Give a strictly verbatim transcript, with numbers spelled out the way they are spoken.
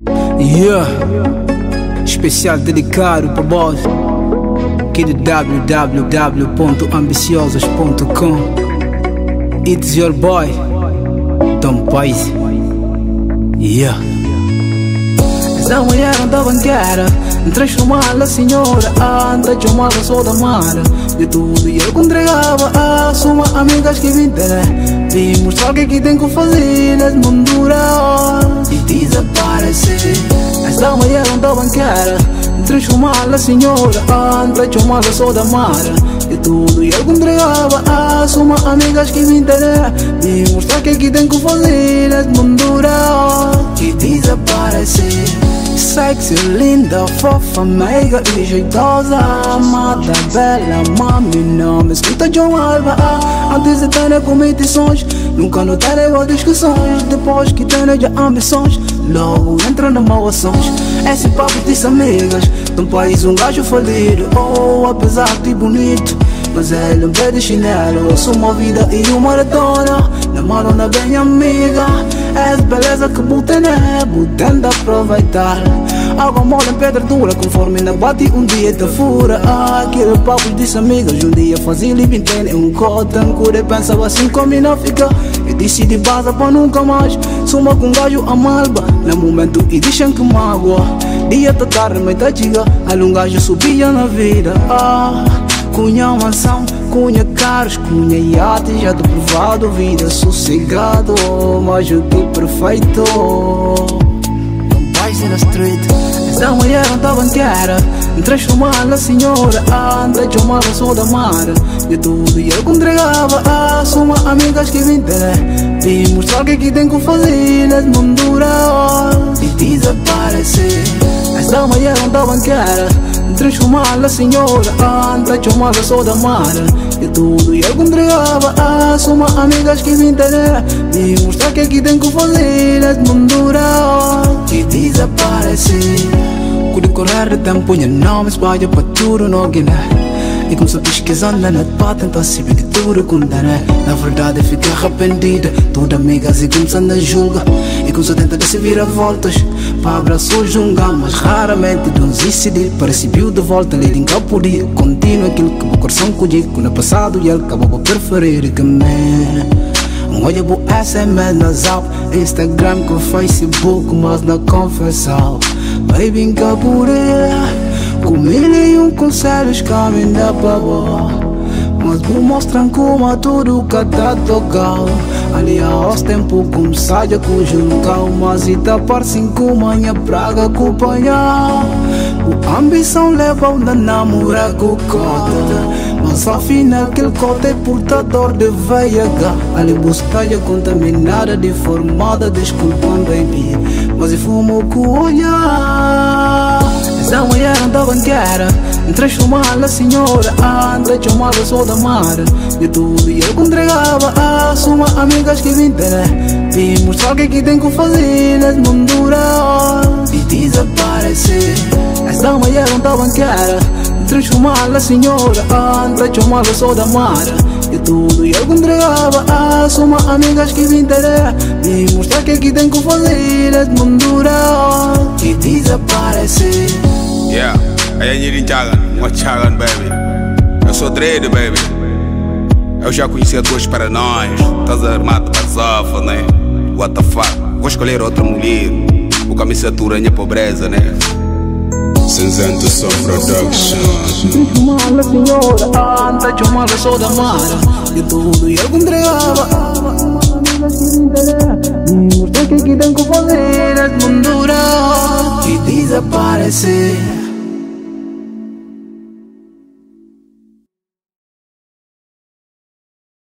Yeah, especial dedicado para boss aqui de w w w ponto ambiciosos ponto com. It's your boy Dom País. Yeah. Essa mulher anda banqueira, transformá-la senhora, anda chamada só da mara. De tudo e eu entregava a suma amigas que vim ter. Vim mostrar o que que tem que fazer nas munduras e desaparecer. Essa mulher anda banqueira, transformá-la senhora, anda chamada só da mara. De tudo e eu entregava a suma amigas que vim ter. Vim mostrar o que que tem que fazer nas munduras e desaparecer. Sexy, linda, fofa, meiga e jeitosa, amada, bela, mami, não me escuta John Alba. Antes de ter competições, nunca não terei discussões. Depois que tenho já ambições, logo entra nas malvações. Esse papo disse amigas, de um país um gajo falido. Oh, apesar de bonito, mas ele é de chinelo. Eu sou uma vida e uma maratona, namorando bem amiga. É beleza que botem é, botem de aproveitar. Água mole em pedra dura, conforme na bate um dia te fura. Ah, aquele papo disse amigas, um dia fazia living ten um cotton. Cura pensava assim como não fica. E decidi base para nunca mais. Suma com gajo a malba, no momento e deixam que mágoa. Dia tá tarde, mas tá diga, aí um gajo subia na vida. Ah, cunha mansão, cunha carros, cunha iate. Já tô provado, vida sossegado, mas o que perfeito. Não vai ser na street. Essa mulher anda banqueira, transformá-la senhora, anda chamada só da mara. De tudo e eu entregava a suma amigas que vim ter. Vim mostrar o que que tem que fazer nas munduras e desaparecer. Essa mulher anda banqueira, transformá-la senhora, anda chamada só da mara. De tudo e eu entregava a suma amigas que vim ter. Vim mostrar o que que tem que fazer nas munduras e desaparecer. Quando correr de tempo, eu não me espalho para tudo no guiné. E como se pesquisando na net para tentar saber que tudo condena. Na verdade fiquei arrependida, toda amiga se começando a julgar. E como se tenta de se virar voltas para abraçar jungar, mas raramente não decidi para receber de volta. Lhe nunca podia continuar aquilo que o coração colheu. No passado e ele acabou por preferir que me olha pro S M S na Zap, Instagram com Facebook, mas na confessão baby nunca por ele. Com mil e um conselhos caminha para boa, mas vou mostrar como tudo que tá tocado. Ali aos tempos começar a conjugar, mas e tá parecendo com manhã praga acompanhar. A ambição leva a namorar com o cota, mas afinal aquele cota é portador de V I H. Ali busca-lhe contaminada, deformada, desculpando baby, mas e fumo com o olhar. Essa mulher anda banqueira, transformá-la senhora, anda chamada só da mara. De tudo e eu entregava a suma amigas que vim ter. Vim mostrar o que que tem que fazer nas munduras e desaparecer. Essa mulher anda banqueira, transformá-la senhora, anda chamada só da mara. De tudo e eu entregava a suma amigas que vim ter. Vim mostrar o que que tem que fazer nas munduras e desaparecer. Yeah, aí é Nirin Chagan, uma Chagan baby. Eu sou Dredd baby. Eu já conheci a duas para nós. Estás armado para zafa, né? What the fuck? Vou escolher outra mulher. O camisatura é pobreza, né? Cinzento Som Production. Transformá-la senhora, anda chamada só da mara. De tudo e eu entregava e mostrar o que que tem que fazer nas munduras e desaparecer.